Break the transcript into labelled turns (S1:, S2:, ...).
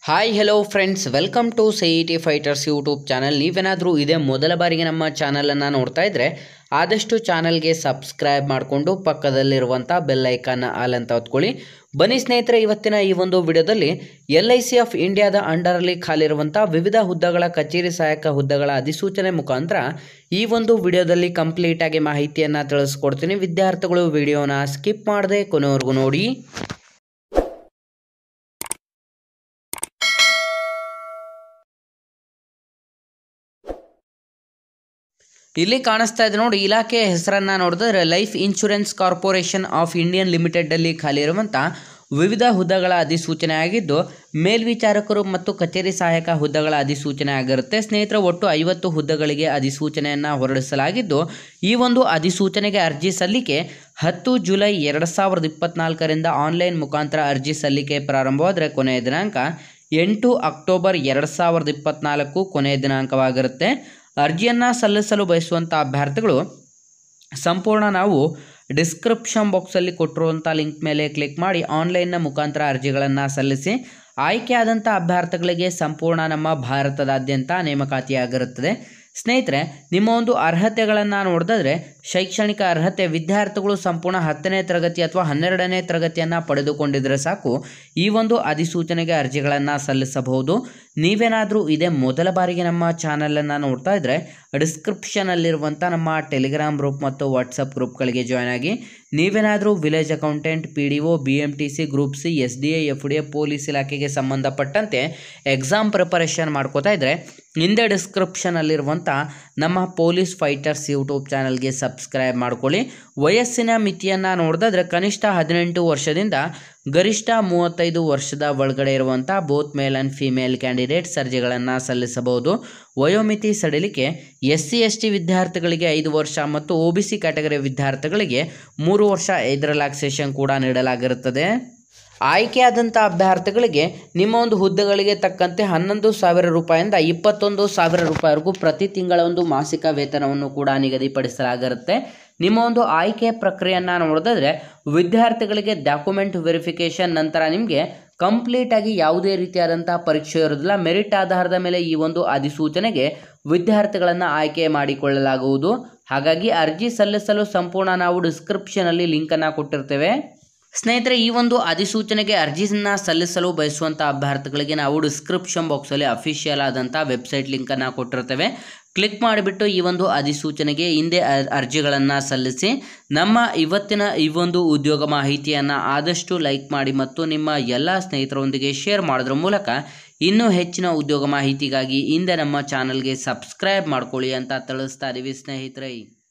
S1: Hi hello friends, welcome to CET fighters YouTube channel. ನೀವೇನಾದರೂ ಇದೇ ಮೊದಲ ಬಾರಿಗೆ ನಮ್ಮ ಚಾನಲನ್ನು ನೋಡ್ತಾ ಇದ್ದರೆ ಆದಷ್ಟು ಚಾನಲ್ಗೆ ಸಬ್ಸ್ಕ್ರೈಬ್ ಮಾಡಿಕೊಂಡು ಪಕ್ಕದಲ್ಲಿರುವಂಥ ಬೆಲ್ ಐಕಾನ್ನ ಆಲ್ ಅಂತ ಹೊತ್ಕೊಳ್ಳಿ. ಬನ್ನಿ ಸ್ನೇಹಿತರೆ, ಇವತ್ತಿನ ಈ ಒಂದು ವಿಡಿಯೋದಲ್ಲಿ LIC ಆಫ್ ಇಂಡಿಯಾದ ಅಂಡರಲ್ಲಿ ಖಾಲಿರುವಂಥ ವಿವಿಧ ಹುದ್ದೆಗಳ ಕಚೇರಿ ಸಹಾಯಕ ಹುದ್ದೆಗಳ ಅಧಿಸೂಚನೆ ಮುಖಾಂತರ ಈ ಒಂದು ವಿಡಿಯೋದಲ್ಲಿ ಕಂಪ್ಲೀಟಾಗಿ ಮಾಹಿತಿಯನ್ನು ತಿಳಿಸ್ಕೊಡ್ತೀನಿ. ವಿದ್ಯಾರ್ಥಿಗಳು ವಿಡಿಯೋನ ಸ್ಕಿಪ್ ಮಾಡದೆ ಕೊನೆವರೆಗೂ ನೋಡಿ. ಇಲ್ಲಿ ಕಾಣಿಸ್ತಾ ಇದೆ ನೋಡಿ, ಇಲಾಖೆಯ ಹೆಸರನ್ನು ನೋಡಿದ್ರೆ life insurance corporation of Indian ಲಿಮಿಟೆಡ್ನಲ್ಲಿ ಖಾಲಿ ಇರುವಂಥ ವಿವಿಧ ಹುದ್ದೆಗಳ ಅಧಿಸೂಚನೆ ಆಗಿದ್ದು, ಮೇಲ್ವಿಚಾರಕರು ಮತ್ತು ಕಚೇರಿ ಸಹಾಯಕ ಹುದ್ದೆಗಳ ಅಧಿಸೂಚನೆ ಆಗಿರುತ್ತೆ. ಸ್ನೇಹಿತರೆ, ಒಟ್ಟು 50 ಹುದ್ದೆಗಳಿಗೆ ಅಧಿಸೂಚನೆಯನ್ನು ಹೊರಡಿಸಲಾಗಿದ್ದು, ಈ ಒಂದು ಅಧಿಸೂಚನೆಗೆ ಅರ್ಜಿ ಸಲ್ಲಿಕೆ 10 ಜುಲೈ 2024ರಿಂದ ಆನ್ಲೈನ್ ಮುಖಾಂತರ ಅರ್ಜಿ ಸಲ್ಲಿಕೆ ಪ್ರಾರಂಭವಾದರೆ ಕೊನೆಯ ದಿನಾಂಕ 8 ಅಕ್ಟೋಬರ್ 2024 ಕೊನೆಯ ದಿನಾಂಕವಾಗಿರುತ್ತೆ. ಅರ್ಜಿಯನ್ನು ಸಲ್ಲಿಸಲು ಬಯಸುವಂಥ ಅಭ್ಯರ್ಥಿಗಳು ಸಂಪೂರ್ಣ ನಾವು ಡಿಸ್ಕ್ರಿಪ್ಷನ್ ಬಾಕ್ಸಲ್ಲಿ ಕೊಟ್ಟಿರುವಂಥ ಲಿಂಕ್ ಮೇಲೆ ಕ್ಲಿಕ್ ಮಾಡಿ ಆನ್ಲೈನ್ನ ಮುಖಾಂತರ ಅರ್ಜಿಗಳನ್ನು ಸಲ್ಲಿಸಿ. ಆಯ್ಕೆಯಾದಂಥ ಅಭ್ಯರ್ಥಿಗಳಿಗೆ ಸಂಪೂರ್ಣ ನಮ್ಮ ಭಾರತದಾದ್ಯಂತ ನೇಮಕಾತಿಯಾಗಿರುತ್ತದೆ. ಸ್ನೇಹಿತರೆ, ನಿಮ್ಮ ಒಂದು ಅರ್ಹತೆಗಳನ್ನು ನೋಡಿದ್ರೆ ಶೈಕ್ಷಣಿಕ ಅರ್ಹತೆ ವಿದ್ಯಾರ್ಥಿಗಳು ಸಂಪೂರ್ಣ 10ನೇ ತರಗತಿ ಅಥವಾ 12ನೇ ತರಗತಿಯನ್ನು ಪಡೆದುಕೊಂಡಿದ್ರೆ ಸಾಕು ಈ ಒಂದು ಅಧಿಸೂಚನೆಗೆ ಅರ್ಜಿಗಳನ್ನು ಸಲ್ಲಿಸಬಹುದು. ನೀವೇನಾದರೂ ಇದೇ ಮೊದಲ ಬಾರಿಗೆ ನಮ್ಮ ಚಾನಲನ್ನು ನೋಡ್ತಾ ಇದ್ದರೆ ಡಿಸ್ಕ್ರಿಪ್ಷನಲ್ಲಿರುವಂಥ ನಮ್ಮ ಟೆಲಿಗ್ರಾಮ್ ಗ್ರೂಪ್ ಮತ್ತು ವಾಟ್ಸಪ್ ಗ್ರೂಪ್ಗಳಿಗೆ ಜಾಯ್ನ್ ಆಗಿ. ನೀವೇನಾದರೂ village accountant, PDO, BMTC, group C, SDA, FDA, police ಇಲಾಖೆಗೆ ಸಂಬಂಧಪಟ್ಟಂತೆ ಎಕ್ಸಾಮ್ ಪ್ರಿಪರೇಷನ್ ಮಾಡ್ಕೋತಾ ಇದ್ದರೆ ಹಿಂದೆ ಡಿಸ್ಕ್ರಿಪ್ಷನಲ್ಲಿರುವಂಥ ನಮ್ಮ ಪೊಲೀಸ್ ಫೈಟರ್ಸ್ ಯೂಟ್ಯೂಬ್ ಚಾನಲ್ಗೆ ಸಬ್ಸ್ಕ್ರೈಬ್ ಮಾಡ್ಕೊಳ್ಳಿ. ವಯಸ್ಸಿನ ಮಿತಿಯನ್ನು ನೋಡಿದ್ರೆ ಕನಿಷ್ಠ 18 ವರ್ಷದಿಂದ ಗರಿಷ್ಠ 35 ವರ್ಷದ ಒಳಗಡೆ ಇರುವಂಥ both male and female candidates ಅರ್ಜಿಗಳನ್ನು ಸಲ್ಲಿಸಬಹುದು. ವಯೋಮಿತಿ ಸಡಿಲಿಕೆ SC ST ವಿದ್ಯಾರ್ಥಿಗಳಿಗೆ 5 ವರ್ಷ ಮತ್ತು OBC ಕ್ಯಾಟಗರಿ ವಿದ್ಯಾರ್ಥಿಗಳಿಗೆ 3 ವರ್ಷ ಏಜ್ ರಿಲ್ಯಾಕ್ಸೇಷನ್ ಕೂಡ ನೀಡಲಾಗಿರುತ್ತದೆ. ಆಯ್ಕೆಯಾದಂಥ ಅಭ್ಯರ್ಥಿಗಳಿಗೆ ನಿಮ್ಮ ಒಂದು ಹುದ್ದೆಗಳಿಗೆ ತಕ್ಕಂತೆ 11,000 ರೂಪಾಯಿಂದ 21,000 ರೂಪಾಯಿವರೆಗೂ ಪ್ರತಿ ತಿಂಗಳ ಒಂದು ಮಾಸಿಕ ವೇತನವನ್ನು ಕೂಡ ನಿಗದಿಪಡಿಸಲಾಗಿರುತ್ತೆ. ನಿಮ್ಮ ಒಂದು ಆಯ್ಕೆ ಪ್ರಕ್ರಿಯೆಯನ್ನು ನೋಡಿದ್ರೆ ವಿದ್ಯಾರ್ಥಿಗಳಿಗೆ ಡಾಕ್ಯುಮೆಂಟ್ ವೆರಿಫಿಕೇಷನ್ ನಂತರ ನಿಮಗೆ ಕಂಪ್ಲೀಟಾಗಿ ಯಾವುದೇ ರೀತಿಯಾದಂಥ ಪರೀಕ್ಷೆ ಇರೋದಿಲ್ಲ. ಮೆರಿಟ್ ಆಧಾರದ ಮೇಲೆ ಈ ಒಂದು ಅಧಿಸೂಚನೆಗೆ ವಿದ್ಯಾರ್ಥಿಗಳನ್ನು ಆಯ್ಕೆ ಮಾಡಿಕೊಳ್ಳಲಾಗುವುದು. ಹಾಗಾಗಿ ಅರ್ಜಿ ಸಲ್ಲಿಸಲು ಸಂಪೂರ್ಣ ನಾವು ಡಿಸ್ಕ್ರಿಪ್ಷನಲ್ಲಿ ಲಿಂಕನ್ನು ಕೊಟ್ಟಿರ್ತೇವೆ. ಸ್ನೇಹಿತರೆ, ಈ ಒಂದು ಅಧಿಸೂಚನೆಗೆ ಅರ್ಜಿಯನ್ನು ಸಲ್ಲಿಸಲು ಬಯಸುವಂಥ ಅಭ್ಯರ್ಥಿಗಳಿಗೆ ನಾವು ಡಿಸ್ಕ್ರಿಪ್ಷನ್ ಬಾಕ್ಸಲ್ಲಿ ಅಫಿಷಿಯಲ್ ಆದಂಥ ವೆಬ್ಸೈಟ್ ಲಿಂಕನ್ನು ಕೊಟ್ಟಿರ್ತೇವೆ. ಕ್ಲಿಕ್ ಮಾಡಿಬಿಟ್ಟು ಈ ಒಂದು ಅಧಿಸೂಚನೆಗೆ ಹಿಂದೆ ಅರ್ಜಿಗಳನ್ನು ಸಲ್ಲಿಸಿ. ನಮ್ಮ ಇವತ್ತಿನ ಈ ಒಂದು ಉದ್ಯೋಗ ಮಾಹಿತಿಯನ್ನು ಆದಷ್ಟು ಲೈಕ್ ಮಾಡಿ ಮತ್ತು ನಿಮ್ಮ ಎಲ್ಲ ಸ್ನೇಹಿತರೊಂದಿಗೆ ಶೇರ್ ಮಾಡೋದ್ರ ಮೂಲಕ ಇನ್ನೂ ಹೆಚ್ಚಿನ ಉದ್ಯೋಗ ಮಾಹಿತಿಗಾಗಿ ಹಿಂದೆ ನಮ್ಮ ಚಾನಲ್ಗೆ ಸಬ್ಸ್ಕ್ರೈಬ್ ಮಾಡ್ಕೊಳ್ಳಿ ಅಂತ ತಿಳಿಸ್ತಾ ಇದ್ದೀವಿ ಸ್ನೇಹಿತರೆ.